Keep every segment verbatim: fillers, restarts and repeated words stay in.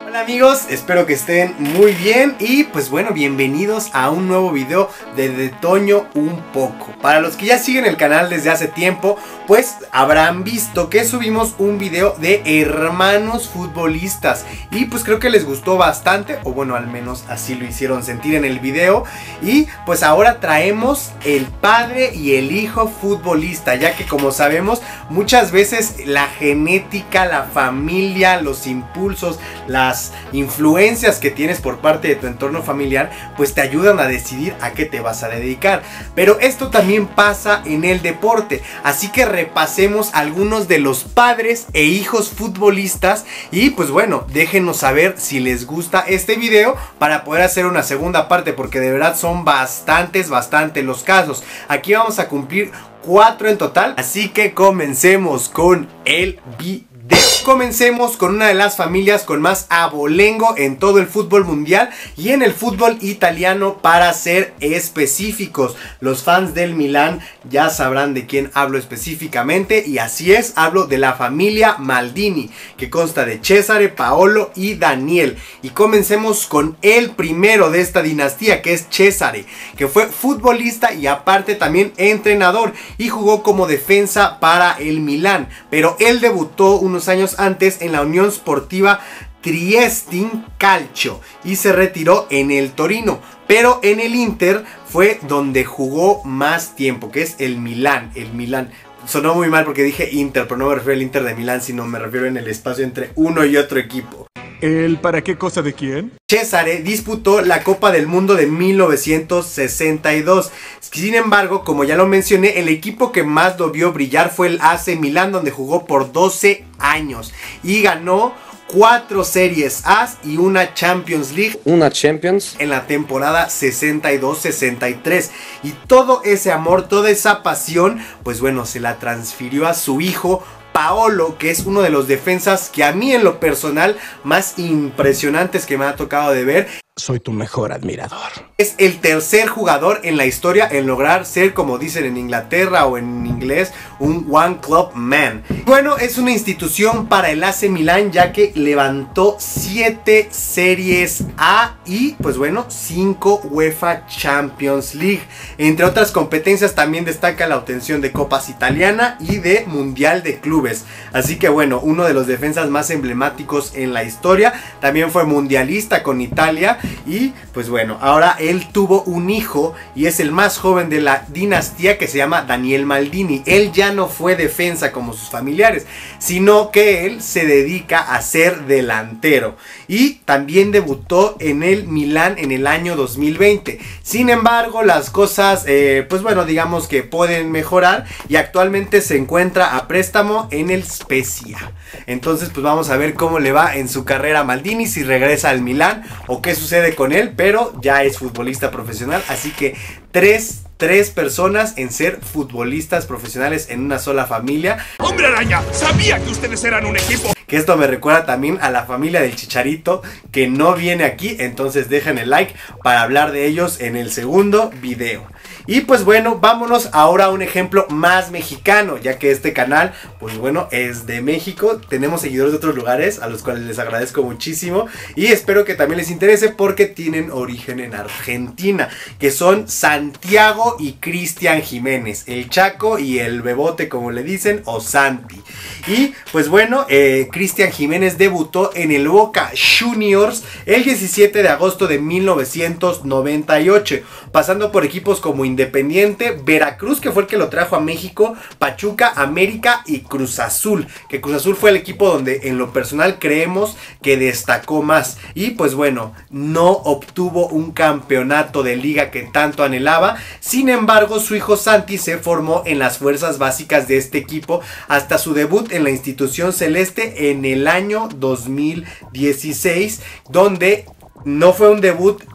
Hola amigos, espero que estén muy bien y pues bueno, bienvenidos a un nuevo video de De Toño un poco. Para los que ya siguen el canal desde hace tiempo, pues habrán visto que subimos un video de hermanos futbolistas y pues creo que les gustó bastante, o bueno, al menos así lo hicieron sentir en el video. Y pues ahora traemos el padre y el hijo futbolista, ya que como sabemos muchas veces la genética, la familia, los impulsos, las influencias que tienes por parte de tu entorno familiar pues te ayudan a decidir a qué te vas a dedicar. Pero esto también pasa en el deporte, así que repasemos algunos de los padres e hijos futbolistas y pues bueno, déjenos saber si les gusta este video para poder hacer una segunda parte, porque de verdad son bastantes, bastantes los casos. Aquí vamos a cumplir cuatro en total, así que comencemos con el video. Comencemos con una de las familias con más abolengo en todo el fútbol mundial y en el fútbol italiano, para ser específicos. Los fans del Milán ya sabrán de quién hablo específicamente, y así es, hablo de la familia Maldini, que consta de Cesare, Paolo y Daniel. Y comencemos con el primero de esta dinastía, que es Cesare, que fue futbolista y aparte también entrenador, y jugó como defensa para el Milán, pero él debutó unos años antes en la Unión Sportiva Triestin Calcio y se retiró en el Torino, pero en el Inter fue donde jugó más tiempo, que es el Milán. El Milán sonó muy mal porque dije Inter, pero no me refiero al Inter de Milán, sino me refiero en el espacio entre uno y otro equipo. ¿El para qué cosa de quién? Cesare disputó la Copa del Mundo de mil novecientos sesenta y dos. Sin embargo, como ya lo mencioné, el equipo que más lo vio brillar fue el A C Milán, donde jugó por doce años y ganó cuatro Series A y una Champions League, una Champions en la temporada sesenta y dos sesenta y tres. Y todo ese amor, toda esa pasión, pues bueno, se la transfirió a su hijo Paolo, que es uno de los defensas que a mí en lo personal más impresionantes que me ha tocado de ver. Soy tu mejor admirador. Es el tercer jugador en la historia en lograr ser, como dicen en Inglaterra o en inglés, un One Club Man. Bueno, es una institución para el A C Milán, ya que levantó siete Series A y pues bueno, cinco UEFA Champions League. Entre otras competencias también destaca la obtención de Copas Italiana y de Mundial de Clubes. Así que bueno, uno de los defensas más emblemáticos en la historia. También fue mundialista con Italia. Y pues bueno, ahora él tuvo un hijo y es el más joven de la dinastía, que se llama Daniel Maldini. Él ya no fue defensa como sus familiares, sino que él se dedica a ser delantero y también debutó en el Milán en el año dos mil veinte. Sin embargo, las cosas eh, pues bueno, digamos que pueden mejorar y actualmente se encuentra a préstamo en el Spezia. Entonces pues vamos a ver cómo le va en su carrera a Maldini, si regresa al Milán o qué sucede con él, pero ya es futbolista profesional. Así que tres, tres personas en ser futbolistas profesionales en una sola familia. ¡Hombre araña! ¡Sabía que ustedes eran un equipo! Que esto me recuerda también a la familia del Chicharito, que no viene aquí, entonces dejen el like para hablar de ellos en el segundo video. Y pues bueno, vámonos ahora a un ejemplo más mexicano, ya que este canal, pues bueno, es de México. Tenemos seguidores de otros lugares, a los cuales les agradezco muchísimo y espero que también les interese, porque tienen origen en Argentina, que son Santiago y Cristian Jiménez, el Chaco y el Bebote, como le dicen, o Santi. Y pues bueno, eh, Cristian Jiménez debutó en el Boca Juniors el diecisiete de agosto de mil novecientos noventa y ocho, pasando por equipos como Independiente, Veracruz, que fue el que lo trajo a México, Pachuca, América y Cruz Azul, que Cruz Azul fue el equipo donde en lo personal creemos que destacó más. Y pues bueno, no obtuvo un campeonato de liga que tanto anhelaba. Sin embargo, su hijo Santi se formó en las fuerzas básicas de este equipo hasta su debut en la institución celeste en el año dos mil dieciséis, donde no fue un debut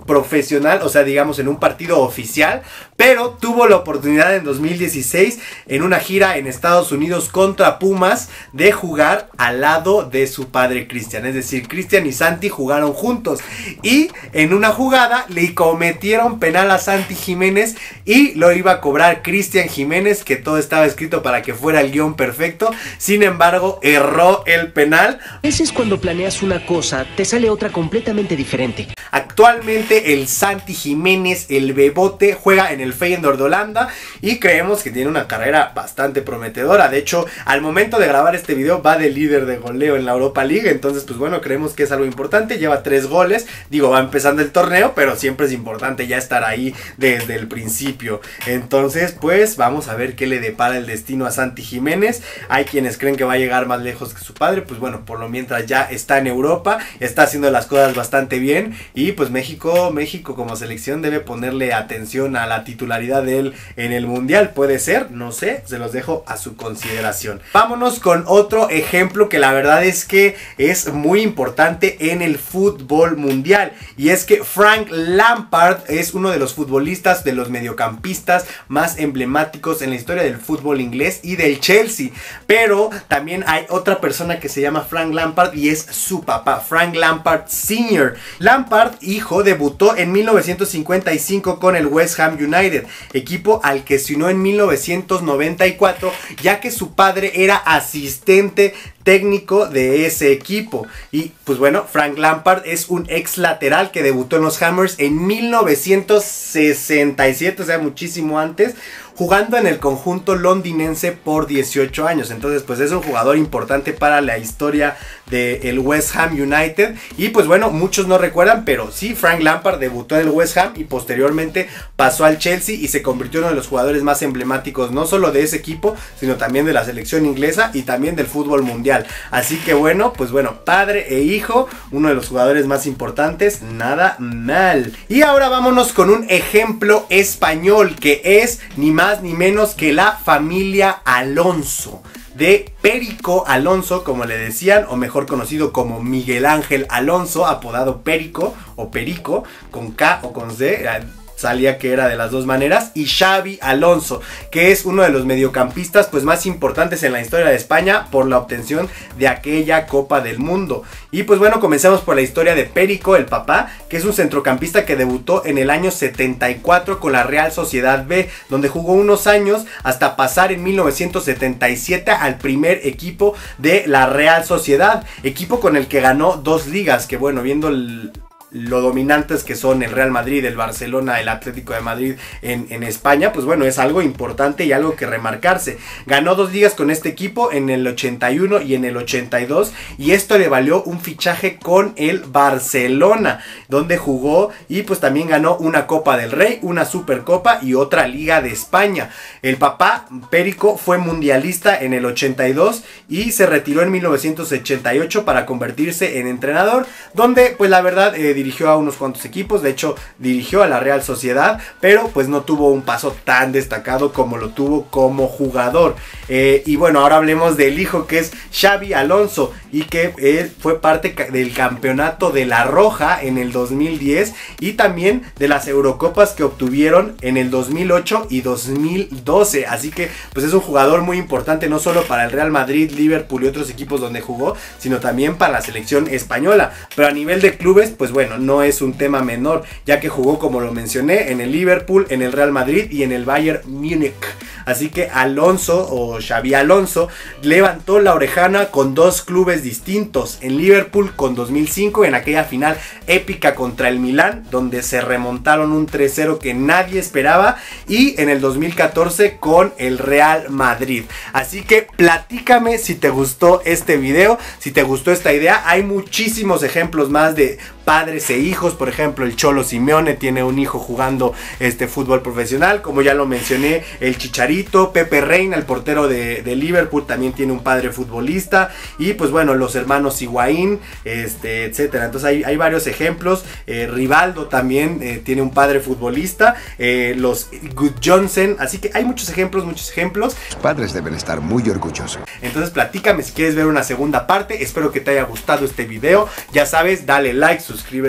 profesional, o sea, digamos en un partido oficial, pero tuvo la oportunidad en dos mil dieciséis en una gira en Estados Unidos contra Pumas de jugar al lado de su padre Cristian. Es decir, Cristian y Santi jugaron juntos y en una jugada le cometieron penal a Santi Jiménez y lo iba a cobrar Cristian Jiménez, que todo estaba escrito para que fuera el guión perfecto. Sin embargo, erró el penal. A veces cuando planeas una cosa, te sale otra completamente diferente. Actualmente el Santi Jiménez, el bebote, juega en el Feyenoord de Holanda y creemos que tiene una carrera bastante prometedora. De hecho, al momento de grabar este video va de líder de goleo en la Europa League. Entonces, pues bueno, creemos que es algo importante. Lleva tres goles. Digo, va empezando el torneo, pero siempre es importante ya estar ahí desde el principio. Entonces, pues vamos a ver qué le depara el destino a Santi Jiménez. Hay quienes creen que va a llegar más lejos que su padre. Pues bueno, por lo mientras ya está en Europa, está haciendo las cosas bastante bien. Y pues México, México como selección debe ponerle atención a la titularidad de él en el Mundial. Puede ser, no sé, se los dejo a su consideración. Vámonos con otro ejemplo que la verdad es que es muy importante en el fútbol mundial. Y es que Frank Lampard es uno de los futbolistas, de los mediocampistas más emblemáticos en la historia del fútbol inglés y del Chelsea. Pero también hay otra persona que se llama Frank Lampard y es su papá, Frank Lampard senior Lampard, hijo, debutó en mil novecientos cincuenta y cinco con el West Ham United, equipo al que se unió en mil novecientos noventa y cuatro, ya que su padre era asistente técnico de ese equipo. Y pues bueno, Frank Lampard es un ex lateral que debutó en los Hammers en mil novecientos sesenta y siete, o sea, muchísimo antes, jugando en el conjunto londinense por dieciocho años. Entonces pues es un jugador importante para la historia del West Ham United. Y pues bueno, muchos no recuerdan, pero sí, Frank Lampard debutó en el West Ham y posteriormente pasó al Chelsea y se convirtió en uno de los jugadores más emblemáticos, no solo de ese equipo, sino también de la selección inglesa y también del fútbol mundial. Así que bueno, pues bueno, padre e hijo, uno de los jugadores más importantes, nada mal. Y ahora vámonos con un ejemplo español, que es ni más ni menos que la familia Alonso, de Perico Alonso, como le decían, o mejor conocido como Miguel Ángel Alonso, apodado Perico o Perico, con K o con C, salía que era de las dos maneras, y Xavi Alonso, que es uno de los mediocampistas pues más importantes en la historia de España por la obtención de aquella Copa del Mundo. Y pues bueno, comencemos por la historia de Perico, el papá, que es un centrocampista que debutó en el año setenta y cuatro con la Real Sociedad B, donde jugó unos años hasta pasar en mil novecientos setenta y siete al primer equipo de la Real Sociedad, equipo con el que ganó dos ligas, que bueno, viendo el lo dominantes que son el Real Madrid, el Barcelona, el Atlético de Madrid en, en España, pues bueno, es algo importante y algo que remarcarse. Ganó dos ligas con este equipo en el ochenta y uno y en el ochenta y dos, y esto le valió un fichaje con el Barcelona, donde jugó y pues también ganó una Copa del Rey, una Supercopa y otra Liga de España. El papá, Perico, fue mundialista en el ochenta y dos y se retiró en mil novecientos ochenta y ocho para convertirse en entrenador, donde pues la verdad eh, dirigió a unos cuantos equipos. De hecho, dirigió a la Real Sociedad, pero pues no tuvo un paso tan destacado como lo tuvo como jugador. Eh, y bueno, ahora hablemos del hijo, que es Xavi Alonso, y que eh, fue parte del campeonato de La Roja en el dos mil diez y también de las Eurocopas que obtuvieron en el dos mil ocho y dos mil doce. Así que pues es un jugador muy importante, no solo para el Real Madrid, Liverpool y otros equipos donde jugó, sino también para la selección española. Pero a nivel de clubes, pues bueno, no es un tema menor, ya que jugó, como lo mencioné, en el Liverpool, en el Real Madrid y en el Bayern Múnich. Así que Alonso, o Xavi Alonso, levantó la orejana con dos clubes distintos. En Liverpool con dos mil cinco, en aquella final épica contra el Milán, donde se remontaron un tres cero que nadie esperaba, y en el dos mil catorce con el Real Madrid. Así que platícame si te gustó este video, si te gustó esta idea. Hay muchísimos ejemplos más de padres e hijos. Por ejemplo, el Cholo Simeone tiene un hijo jugando este fútbol profesional, como ya lo mencioné, el Chicharito. Pepe Reina, el portero de, de Liverpool, también tiene un padre futbolista, y pues bueno, los hermanos Higuaín, este, etcétera. Entonces hay, hay varios ejemplos. eh, Rivaldo también eh, tiene un padre futbolista, eh, los Good Johnson. Así que hay muchos ejemplos, muchos ejemplos. Los padres deben estar muy orgullosos. Entonces platícame si quieres ver una segunda parte. Espero que te haya gustado este video. Ya sabes, dale like, suscríbete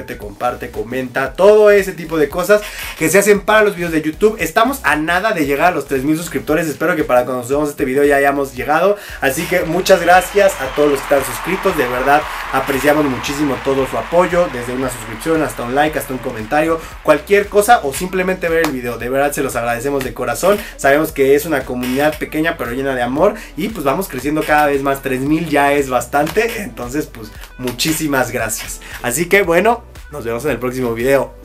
suscríbete, comparte, comenta, todo ese tipo de cosas que se hacen para los videos de YouTube. Estamos a nada de llegar a los tres mil suscriptores, espero que para cuando subamos este video ya hayamos llegado, así que muchas gracias a todos los que están suscritos, de verdad apreciamos muchísimo todo su apoyo, desde una suscripción hasta un like, hasta un comentario, cualquier cosa o simplemente ver el video, de verdad se los agradecemos de corazón. Sabemos que es una comunidad pequeña pero llena de amor y pues vamos creciendo cada vez más, tres mil ya es bastante, entonces pues muchísimas gracias. Así que bueno, nos vemos en el próximo video.